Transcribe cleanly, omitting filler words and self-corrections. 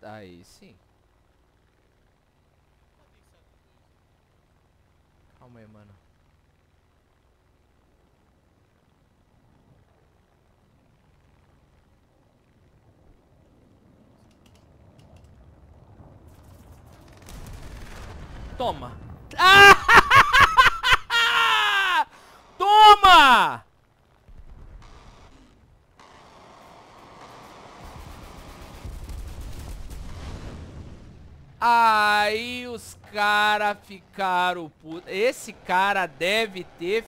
Aí sim. Calma aí, mano. Toma. Ah! Toma! Aí os cara ficaram putos. Esse cara deve ter